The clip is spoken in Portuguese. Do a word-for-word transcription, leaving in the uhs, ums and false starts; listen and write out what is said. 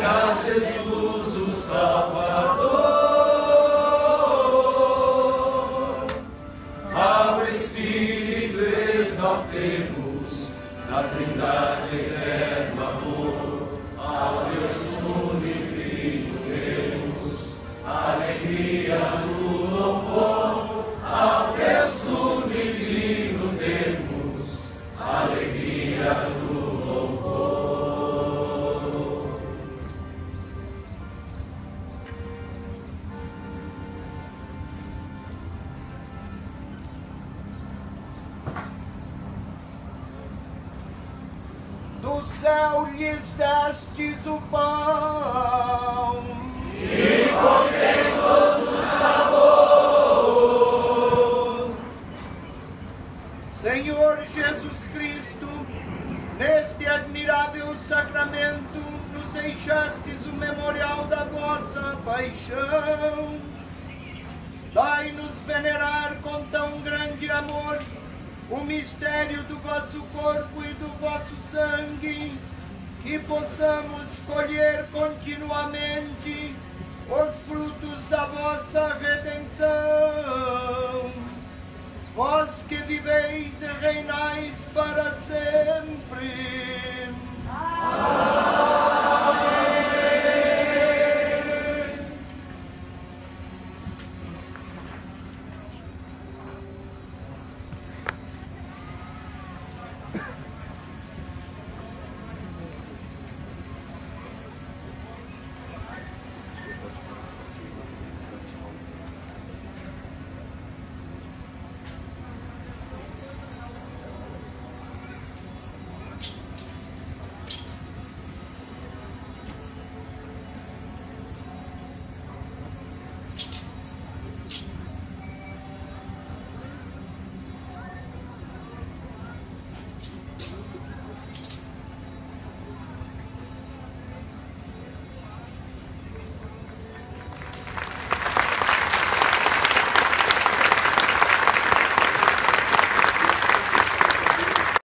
a Jesus o Salvador, ao Espírito exaltemos, na Trindade eterno amor, ao Deus único demos, alegria no louvor, ao Deus único demos, alegria no louvor. Do céu lhes destes o pão, E contém todo sabor. Senhor Jesus Cristo, neste admirável sacramento nos deixastes o memorial da vossa paixão. Dai-nos venerar com tão grande amor o mistério do vosso corpo e do vosso sangue, que possamos colher continuamente os frutos da vossa redenção. Vós que viveis e reinais para sempre,